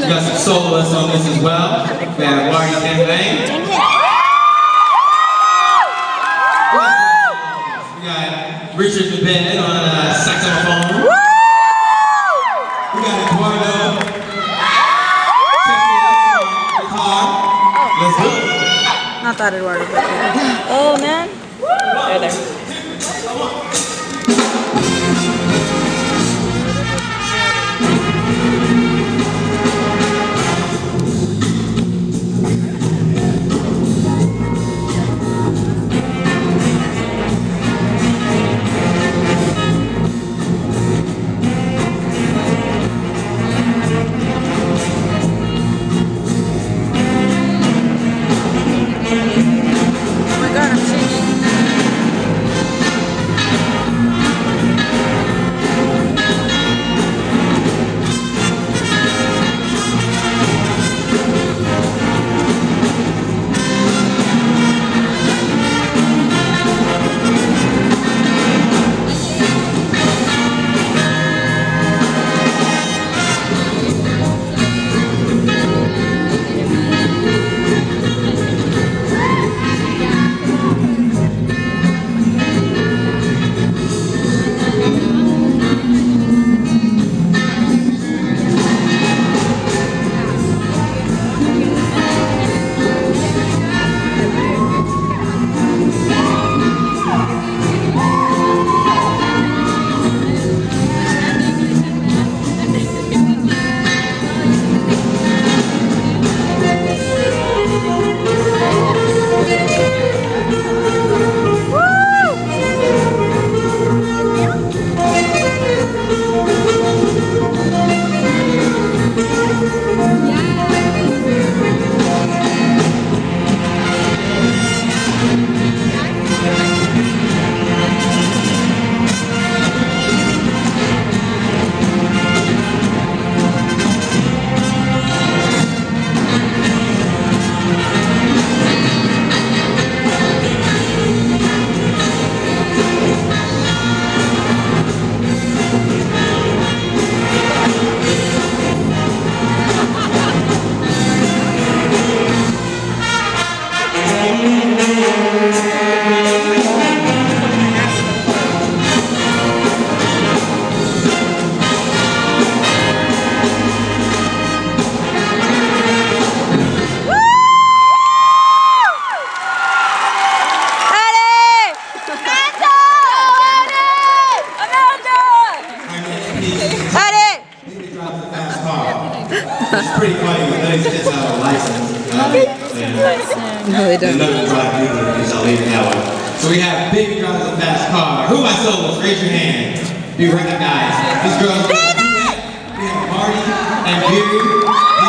We got some soloists on this as well. We have Marty Dembele. We got Richard DeBed on saxophone. We got Eduardo on guitar. Let's do it. Not that Eduardo, but yeah. Oh man. There. It's pretty funny, but they just have a license. No, they don't. They don't drive people, I'll leave it that way. So we have Baby drives a fast car. Who are my solos? Raise your hand. You recognize these girls. We have Marty and Gary.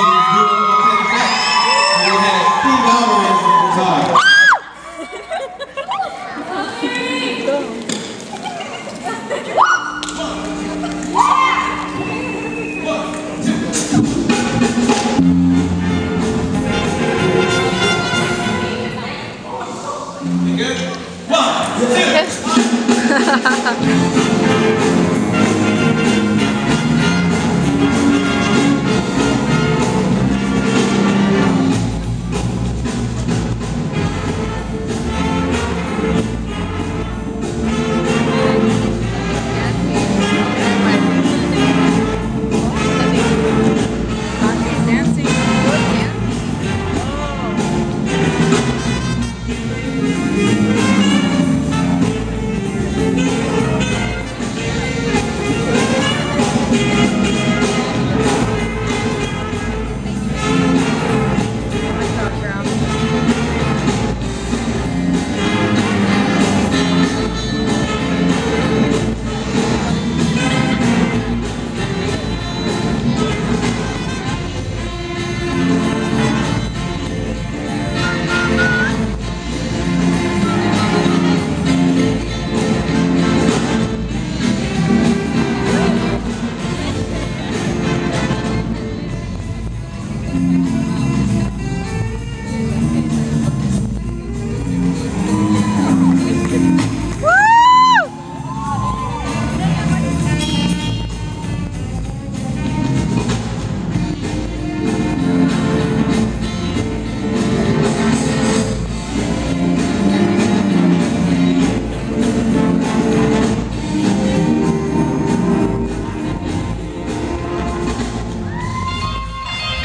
And we have Steve Alvarez on guitar.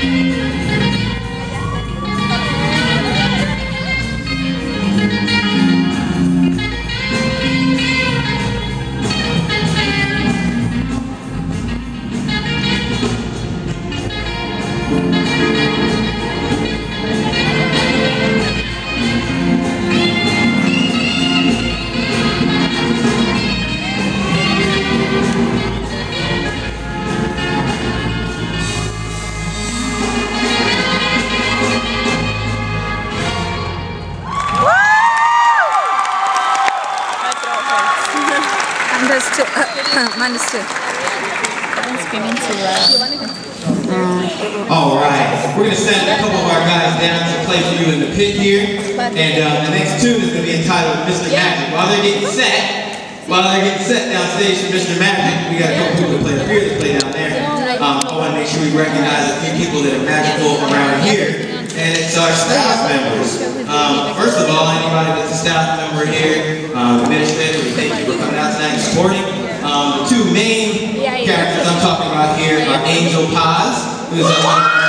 Minus two. I've been screaming too loud. All right, we're gonna send a couple of our guys down to play for you in the pit here, and the next tune is gonna be entitled Mr. Magic. While they're getting set downstage for Mr. Magic, we got a couple people to play up here that play down there. I want to make sure we recognize a few people that are magical around here, and it's our staff members. First of all, anybody that's a staff member here, administrator, we thank you for coming out tonight and supporting. The two main characters I'm talking about here are Angel Paz, who's